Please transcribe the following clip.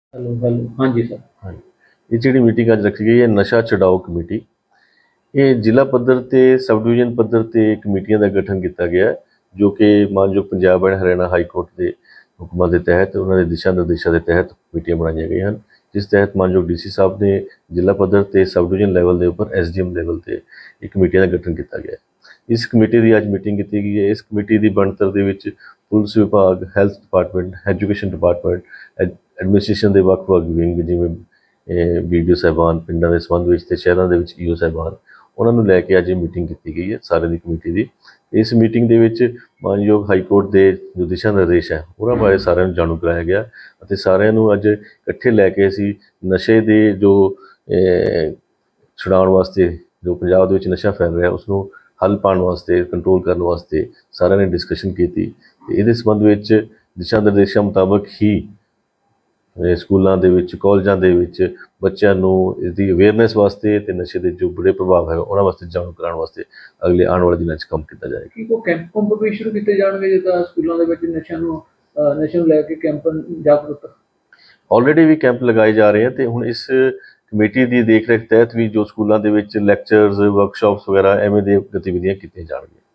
Hello hello हाँ जी sir. हाँ जी। ਇਹ ਜਿਹੜੀ ਮੀਟਿੰਗ ਅੱਜ ਰੱਖੀ ਗਈ ਹੈ ਨਸ਼ਾ ਛਡਾਓ ਕਮੇਟੀ। ਇਹ ਜ਼ਿਲ੍ਹਾ ਪੱਧਰ ਤੇ ਸਬ ਡਿਵੀਜ਼ਨ ਪੱਧਰ ਤੇ ਕਮੇਟੀਆਂ ਦਾ ਗਠਨ ਕੀਤਾ ਗਿਆ ਹੈ, ਜੋ ਕਿ ਮਾਨਯੋਗ Punjab and Haryana high court ਦੇ ਹੁਕਮਾਂ ਦੇ ਤਹਿਤ ਉਹਨਾਂ ਦੇ ਦਿਸ਼ਾ ਨਿਰਦੇਸ਼ਾਂ ਦੇ ਤਹਿਤ ਕਮੇਟੀਆਂ ਬਣਾਈਆਂ ਗਈਆਂ ਹਨ, ਜਿਸ ਤਹਿਤ ਮਾਨਯੋਗ ਡੀਸੀ ਸਾਹਿਬ ਨੇ ਜ਼ਿਲ੍ਹਾ ਪੱਧਰ ਤੇ ਸਬ ਡਿਵੀਜ਼ਨ ਲੈਵਲ ਦੇ ਉੱਪਰ ਐਸਡੀਐਮ ਲੈਵਲ ਤੇ ਇਹ ਕਮੇਟੀਆਂ ਦਾ ਗਠਨ ਕੀਤਾ ਗਿਆ ਹੈ। ਇਸ ਕਮੇਟੀ ਦੀ ਅੱਜ ਮੀਟਿੰਗ ਕੀਤੀ ਗਈ ਹੈ। ਇਸ ਕਮੇਟੀ ਦੀ ਬਣਤਰ ਦੇ ਵਿੱਚ ਪੁਲਿਸ ਵਿਭਾਗ, health department, education department, administration ਦੇ ਵੱਖ-ਵੱਖ ਵਿੰਗ ਜਿਵੇਂ BDO ਸਾਹਿਬਾਨ ਪਿੰਡਾਂ ਦੇ ਸੰਬੰਧ ਵਿੱਚ ਤੇ ਸ਼ਹਿਰਾਂ ਦੇ ਵਿੱਚ EO ਸਾਹਿਬਾਨ, ਉਹਨਾਂ ਨੂੰ ਲੈ ਕੇ ਅੱਜ ਇਹ ਮੀਟਿੰਗ ਕੀਤੀ ਗਈ ਹੈ ਸਾਰੇ ਦੀ ਕਮੇਟੀ ਦੀ। ਇਸ ਮੀਟਿੰਗ ਦੇ ਵਿੱਚ ਮਾਨਯੋਗ ਹਾਈ ਕੋਰਟ ਦੇ ਜੋ ਦਿਸ਼ਾ ਨਿਰਦੇਸ਼ ਹੈ ਉਹਨਾਂ ਬਾਰੇ ਸਾਰਿਆਂ ਨੂੰ ਜਾਣੂ ਕਰਾਇਆ ਗਿਆ ਅਤੇ ਸਾਰਿਆਂ ਨੂੰ ਅੱਜ ਇਕੱਠੇ ਲੈ ਕੇ ਅਸੀਂ ਨਸ਼ੇ ਦੇ ਜੋ ਛੁਡਾਉਣ ਵਾਸਤੇ, ਜੋ ਪੰਜਾਬ ਦੇ ਵਿੱਚ ਨਸ਼ਾ ਫੈਲ ਰਿਹਾ ਉਸ ਨੂੰ ਹੱਲ ਪਾਉਣ ਵਾਸਤੇ, ਕੰਟਰੋਲ ਕਰਨ ਵਾਸਤੇ ਸਾਰਿਆਂ ਨੇ ਡਿਸਕਸ਼ਨ ਕੀਤੀ ਅਤੇ ਇਹਦੇ ਸੰਬੰਧ ਵਿੱਚ ਦਿਸ਼ਾ ਨਿਰਦੇਸ਼ਾਂ ਮੁਤਾਬਕ ਹੀ ਸਕੂਲਾਂ ਦੇ ਵਿੱਚ, ਕਾਲਜਾਂ ਦੇ ਵਿੱਚ ਬੱਚਿਆਂ ਨੂੰ ਇਸਦੀ ਅਵੇਅਰਨੈਸ ਵਾਸਤੇ ਅਤੇ ਨਸ਼ੇ ਦੇ ਜੋ ਬੁਰੇ ਪ੍ਰਭਾਵ ਹੈ ਉਹਨਾਂ ਵਾਸਤੇ ਜਾਣੂ ਕਰਾਉਣ ਵਾਸਤੇ ਅਗਲੇ ਆਉਣ ਵਾਲੇ ਦਿਨਾਂ 'ਚ ਕੰਮ ਕੀਤਾ ਜਾਏਗਾ। ਕੀ ਕੋਈ ਕੈਂਪ ਕੁੰਪ ਵੀ ਸ਼ੁਰੂ ਕੀਤੇ ਜਾਣਗੇ ਜਿੱਦਾਂ ਸਕੂਲਾਂ ਦੇ ਵਿੱਚ ਨਸ਼ੇ ਨੂੰ ਲੈ ਕੇ ਕੈਂਪ ਜਾਗਰੂਕਤਾ? ਆਲਰੇਡੀ ਵੀ ਕੈਂਪ ਲਗਾਏ ਜਾ ਰਹੇ ਆ ਅਤੇ ਹੁਣ ਇਸ ਕਮੇਟੀ ਦੀ ਦੇਖ ਰੇਖ ਤਹਿਤ ਵੀ ਜੋ ਸਕੂਲਾਂ ਦੇ ਵਿੱਚ ਲੈਕਚਰਸ, ਵਰਕਸ਼ਾਪਸ ਵਗੈਰਾ ਐਵੇਂ ਦੀਆਂ ਗਤੀਵਿਧੀਆਂ ਕੀਤੀਆਂ ਜਾਣਗੀਆਂ।